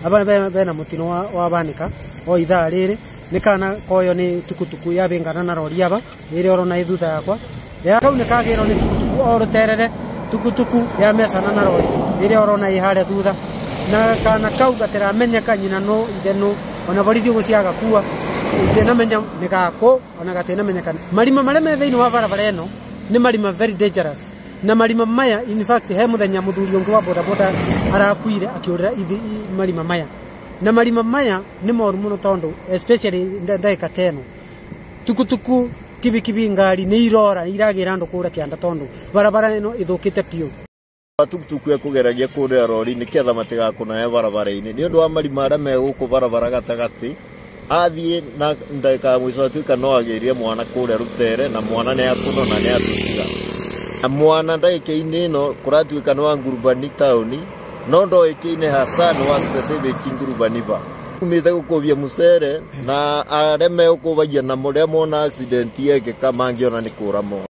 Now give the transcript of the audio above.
aba bena mutino wa banika o ithaa riri nikana koyo ni tukutuku ya bengana na rori aba iri orona ithutha yakwa ya kau nikagiro ni tukutuku oroterere tukutuku ya mesana na rori iri orona ihare thutha na kana kau gatera menyeka nyina no itheno ona borithi guciaga kuwa ithena menya nikako ona gatena menyeka marima mareme thiini wa barabara eno ni marima very dangerous na marima maya in fact he muthenya muthuri ungi wa boda boda arakuire akiurira ithi marima maya na marima maya ni moru muno tondu especially ndaika teno tukutuku kibi ngari ni irora iragira andu kura kianda tondu barabara eno ithukite piu tukutuku ya kugeragia kuria rori ni ketha matiga kuna barabara-ini ni undu wa marima aria me guku barabara gatagati athie na ndaika mwico atuika no agirie mwana kuria rutere na mwana ni akuno na ni atukiga na mwana ndaika-ini no kuratuika no ngurubani tauni no ndoike-ini hasa no wa specific ngurubani ba umite gukuvia musere na aria me gukuvagia na muria mona accident yeke kama angiona ni kuramo.